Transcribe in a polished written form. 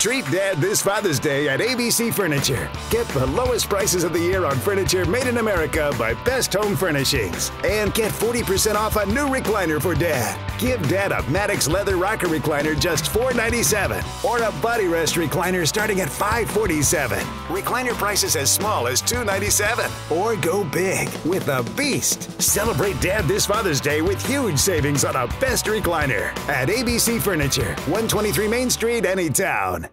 Treat Dad this Father's Day at ABC Furniture. Get the lowest prices of the year on furniture made in America by Best Home Furnishings. And get 40% off a new recliner for Dad. Give Dad a Maddox leather rocker recliner just $4.97, or a body rest recliner starting at $5.47. Recliner prices as small as $2.97. Or go big with a Beast. Celebrate Dad this Father's Day with huge savings on a Best recliner at ABC Furniture, 123 Main Street, Anytown.